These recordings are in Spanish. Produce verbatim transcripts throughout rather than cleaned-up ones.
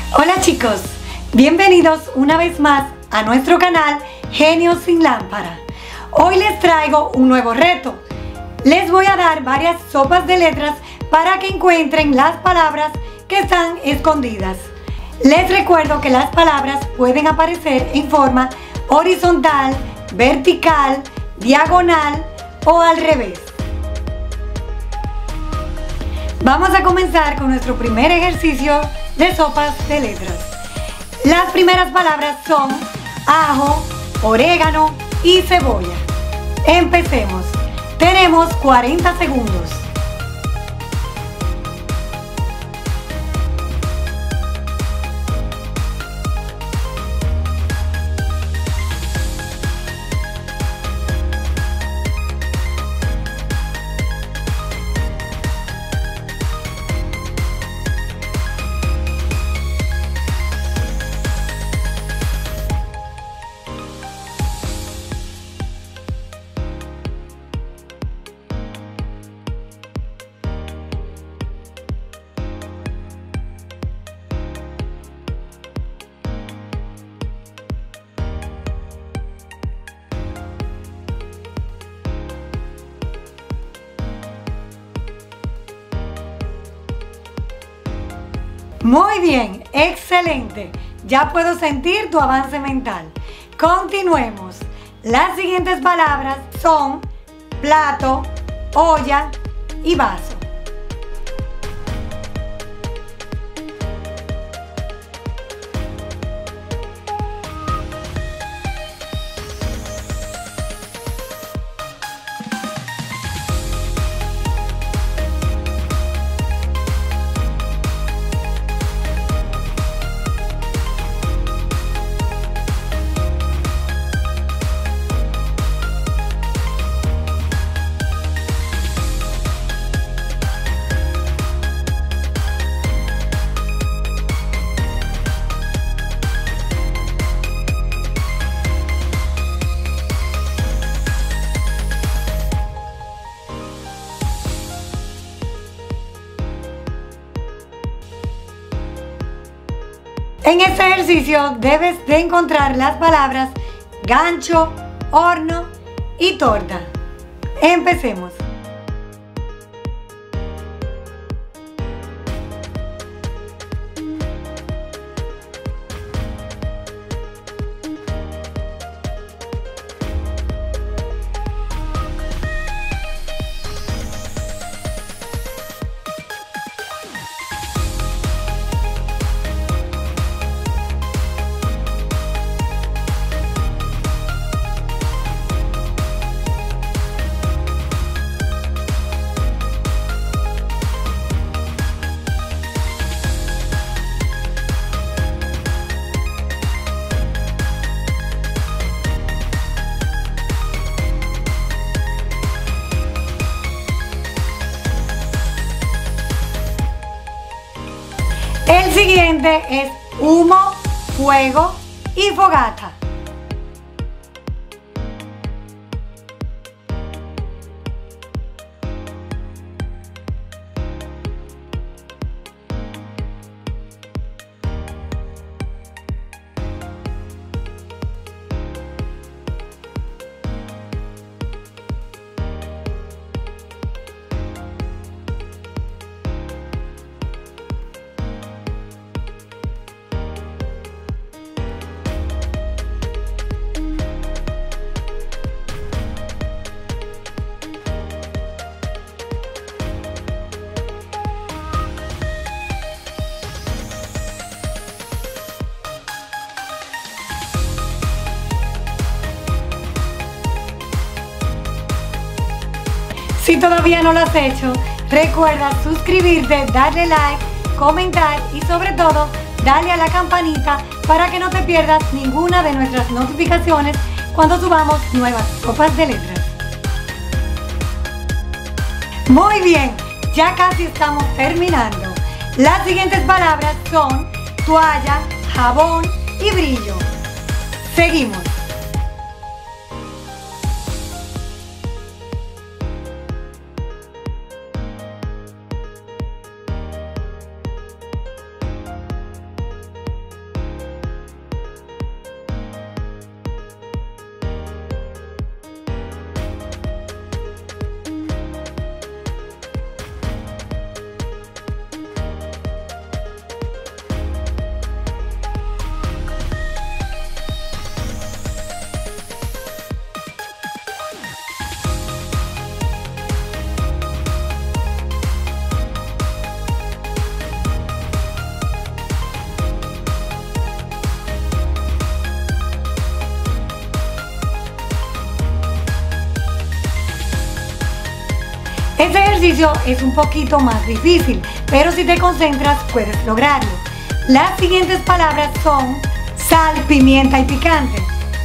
Hola chicos, bienvenidos una vez más a nuestro canal Genios sin Lámpara. Hoy les traigo un nuevo reto. Les voy a dar varias sopas de letras para que encuentren las palabras que están escondidas. Les recuerdo que las palabras pueden aparecer en forma horizontal, vertical, diagonal o al revés. Vamos a comenzar con nuestro primer ejercicio de sopas de letras. Las primeras palabras son ajo, orégano y cebolla. Empecemos. Tenemos cuarenta segundos. Muy bien, excelente. Ya puedo sentir tu avance mental. Continuemos. Las siguientes palabras son plato, olla y vaso. En este ejercicio debes de encontrar las palabras gancho, horno y torta. Empecemos. El siguiente es humo, fuego y fogata. Si todavía no lo has hecho, recuerda suscribirte, darle like, comentar y sobre todo darle a la campanita para que no te pierdas ninguna de nuestras notificaciones cuando subamos nuevas sopas de letras. Muy bien, ya casi estamos terminando. Las siguientes palabras son toalla, jabón y brillo. Seguimos. Este ejercicio es un poquito más difícil, pero si te concentras puedes lograrlo. Las siguientes palabras son sal, pimienta y picante.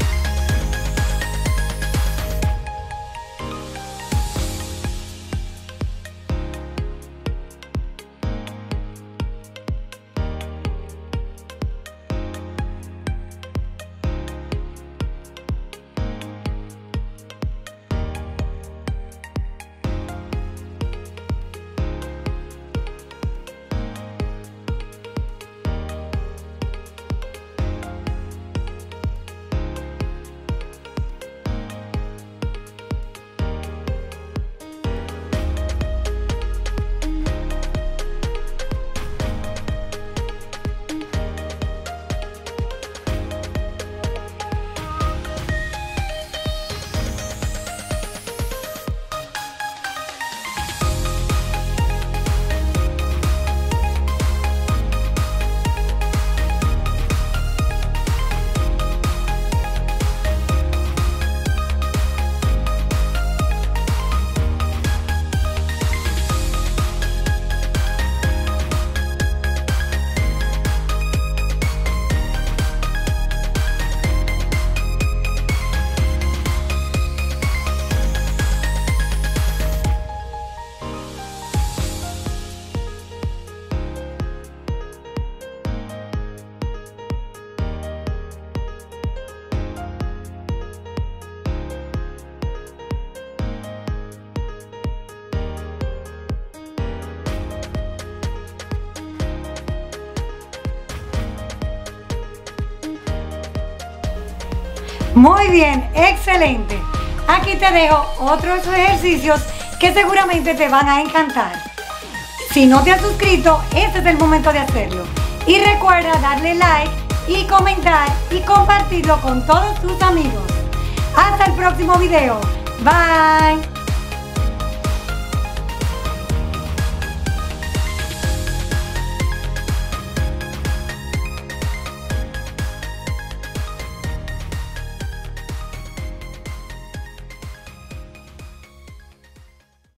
Muy bien, excelente. Aquí te dejo otros ejercicios que seguramente te van a encantar. Si no te has suscrito, este es el momento de hacerlo. Y recuerda darle like y comentar y compartirlo con todos tus amigos. Hasta el próximo video. Bye.